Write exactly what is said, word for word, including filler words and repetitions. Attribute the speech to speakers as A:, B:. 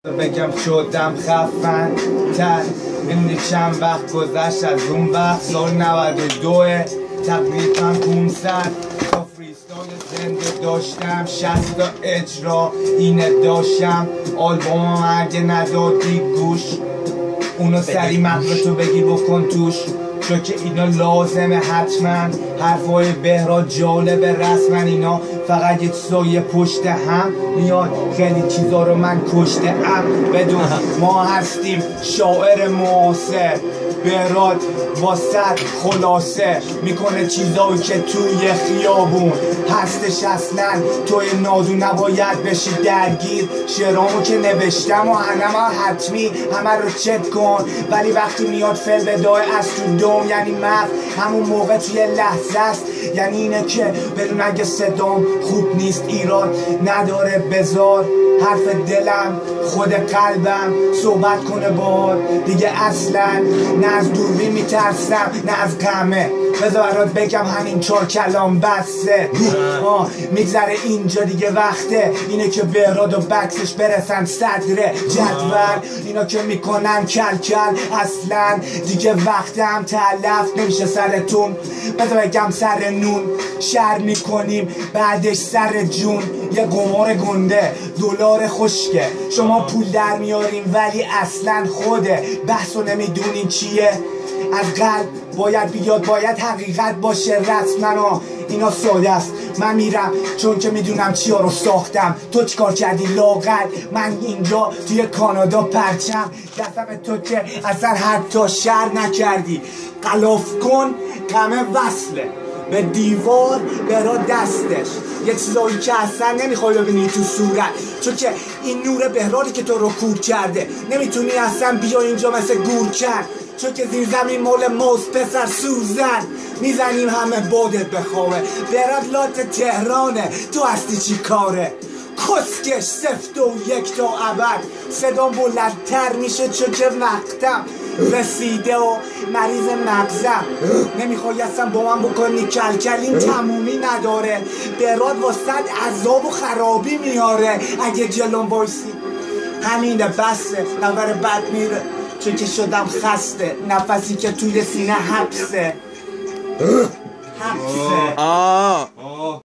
A: بگم شدم خفن تر میدونی چند وقت گذشت از اون وقت سال نود و دو تقریبا پونصد تا فریستایل زنده داشتم شصت تا اجرا اینه داشتم آلبومم اگه ندادی گوش اونو سری مغزتو بگی بکن توش چون که اینا لازمه حتما حرفای بهراد جالبه رسمن اینا فقط یک سایه پشت هم میاد خیلی چیزا رو من کشته ام بدون ما هستیم شاعر معاصر بهراد واسد خلاصه میکنه چیزایی که توی خیابون هستش اصلا توی نادو نباید بشی درگیر شعرامو که نوشتم و همه حتمی همه رو چک کن ولی وقتی میاد فل بدای از تو دوم یعنی مرد همون موقع توی لحظه است یعنی اینه که بدون اگه صدام خوب نیست ایراد نداره بذار حرف دلم خود قلبم صحبت کنه باهات دیگه اصلا نه از دوربین میترسم نه از غمه بذار برات بگم همین چهار کلام بسه میگذره اینجا دیگه وقته اینه که بهراد و بکسش برسن صدر جدول اینا که میکنن کل کل اصلا دیگه وقتم تلف نمیشه سرتون بذار بگم سر نون شر میکنیم بعدش سر جون یه قمار گنده دلار خشکه شما پول در میاریم ولی اصلا خوده بحثو نمیدونین چیه از قلب باید بیاد باید حقیقت باشه رسما اینا ساده است من میرم چون که میدونم چیا رو ساختم تو چیکار کردی لاغر من اینجا توی کانادا پرچم دستم تو که اصلا حتی شر نکردی غلاف کن همه وصله به دیوار برا دستش یه چیزایی که اصلا نمیخوای ببینی تو صورت چون که این نور بهرادی که تو رو کور کرده نمیتونی اصلا بیا اینجا مثل گورکن چون که زیر زمین مال ماست پسر سوزن میزنیم همه بادت بخوابه براد لات تهرانه تو هستی چی کاره کسکش سفت و یک تا ابد صدام بلندتر میشه چون که وقتم رسیده و مریض مغزم نمیخوای اصلا با من بکنی کلکل این تمومی نداره براد واسد عذاب و خرابی میاره اگه جلوم وایسی همینه بسه نظر بد میره چون که شدم خسته نفسی که توی سینه حبسه حبسه